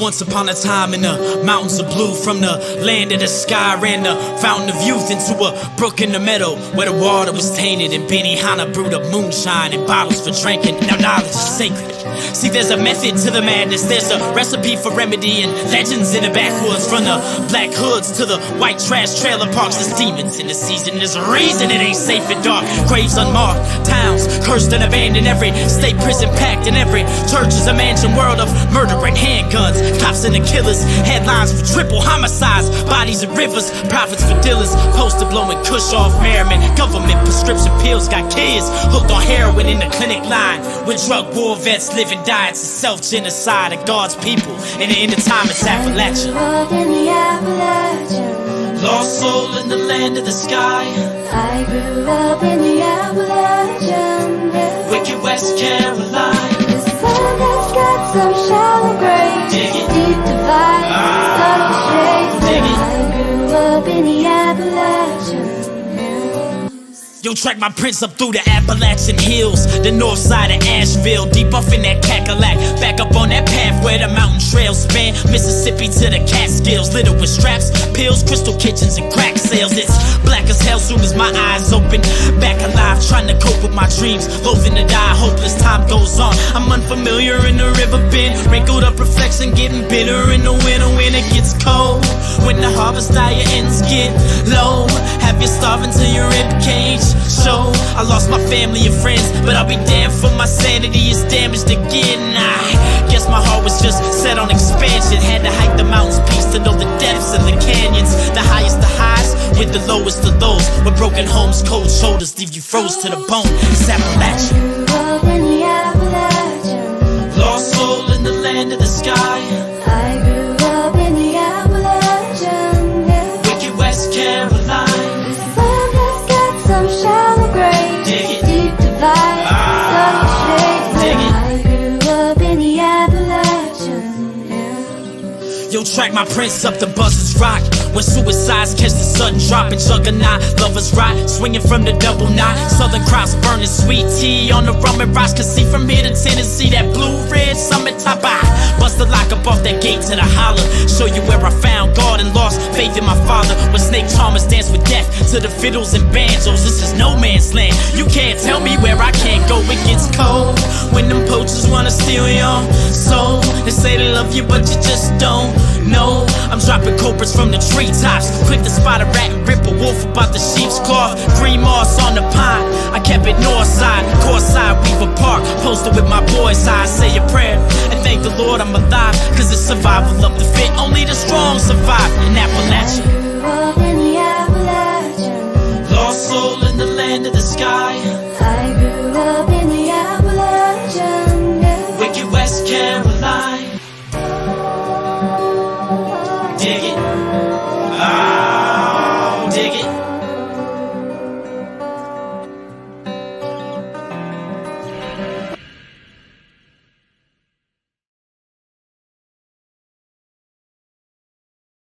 Once upon a time in the mountains of blue, from the land of the sky ran the fountain of youth into a brook in the meadow where the water was tainted, and Benihana brewed up moonshine in bottles for drinking. Now knowledge is sacred. See, there's a method to the madness, there's a recipe for remedy, and legends in the backwoods. From the black hoods to the white trash trailer parks, there's demons in the season. There's a reason it ain't safe and dark. Graves unmarked, towns cursed and abandoned, every state prison packed, and every church is a mansion world of murder and handguns. Cops and the killers, headlines for triple homicides, bodies in rivers, profits for dealers, poster blowing kush off Merriman. Government prescription pills got kids hooked on heroin in the clinic line, with drug war vets living diets of self-genocide of God's people. And in the time it's Appalachian. Lost soul in the land of the sky. I grew up in the Appalachian, yeah. Wicked West Carolina. The sun has got some shallow grave, deep divide, subtle shade. I grew up in the Appalachian. Yo, track my prints up through the Appalachian hills, the north side of Asheville, deep off in that Cackalack, back up on that path where the mountain trails span Mississippi to the Catskills, littered with straps, pills, crystal kitchens, and crack sales. It's black as hell soon as my eyes open, back alive trying to cope with my dreams, loathing to die, hopeless. Time goes on, I'm unfamiliar in the river bend, wrinkled up reflection getting bitter in the winter when it gets cold, when the harvest diet ends get low, have you starving to your rib cage show. I lost my family and friends, but I'll be damned for my sanity is damaged again. I guess my heart was just set on expansion, had to hike the mountains peaks to know the depths of the canyons, the highest the highs with the lowest of lows, where broken homes, cold shoulders leave you froze to the bone. It's Appalachian. Lost soul in the land of the sky. I grew up in the Appalachian, yeah. Wicked West Carolina. The sun has got some shallow grave, deep divide, subtle shade. I grew up in the Appalachian, yeah. Yo, track my prints up the buzzards rock, when suicides catch the sudden drop, and juggernaut lovers rot, swinging from the double knot. Southern crops burning sweet tea on the rum and rocks. Can see from here to Tennessee that blue-red summit top. I bust the lock up off that gate to the holler, show you where I found God and lost faith in my father. When snake charmers dance with death to the fiddles and banjos, this is no man's land. You can't tell me where I can't go. It gets cold when them poachers wanna steal your soul. They say they love you, but you just don't know. I'm dropping cobras from the treetops, quick to spot a rat and rip a wolf about the sheep's cloth. Green moss on the pine, I kept it north side, course side, Weaver Park, posted with my boys. I say a prayer and thank the Lord I'm alive, cause it's survival of the fit, only the strong survive in Appalachia. I grew up in the